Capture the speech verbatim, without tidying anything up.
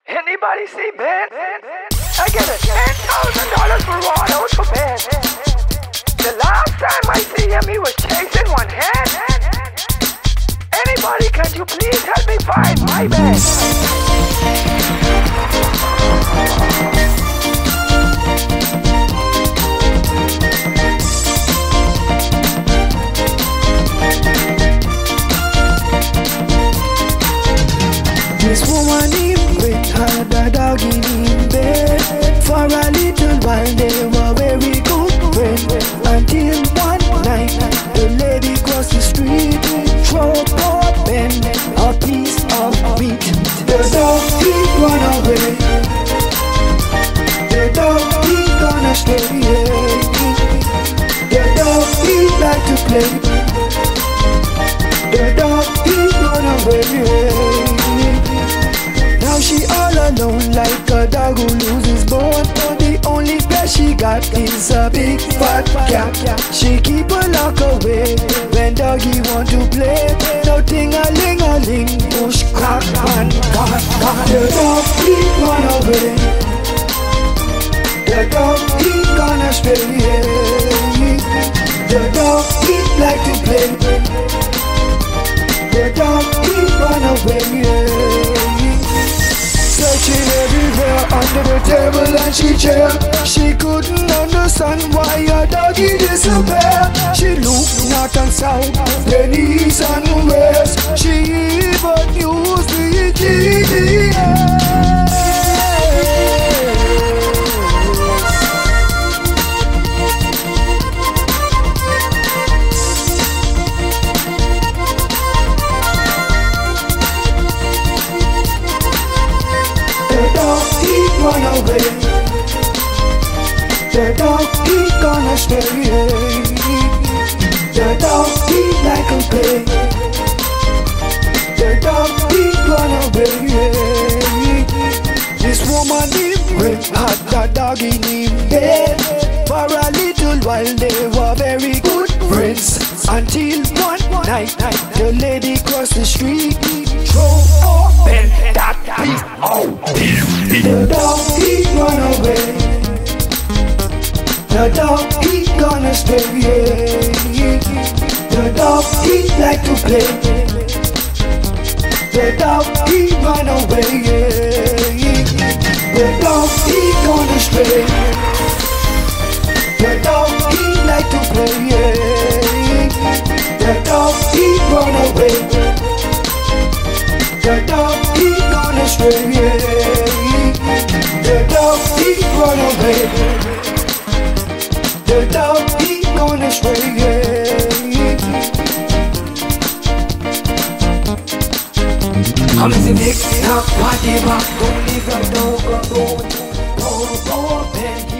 Anybody see Ben? I get a ten thousand dollars reward out for Ben. The last time I see him, he was chasing one hen. Anybody, can you please help me find my Ben? This woman in with her the dog in bed. For a little while they were very good friends, until one night the lady crossed the street, throw poor Ben a piece of meat. The dog he run away, the dog he gonna stay. The dog he like to play, the dog he run away. Now she all alone like a dog who loses bone. The only pet she got is a big fat cat. She keep her lock away when doggy want to play. No ting-a-ling-a-ling, push, crack, and cut, cut. The dog he run away, the dog he gonna stay. The dog he like to play, the dog he run away. Searching everywhere under the table and she chair. She couldn't understand why a doggy disappear. She looked north and south, then east and west. She even used the G P S. Run away, the dog he gonna stay. The dog he like to play, the dog he run away. This woman named Red had the dog in him bed. For a little while they were very good friends, until one night the lady crossed the street, throw open that beef out. The dog he run away, the dog he gonna stay. The dog he like to play, the dog he run away. The dog he gonna stay, the dog he like to play. The dog he run away, the dog he gonna stay. The dog he run away, the dog he gonna stray. Come to Nick, now party back, don't leave your dog alone. Go, go, Ben.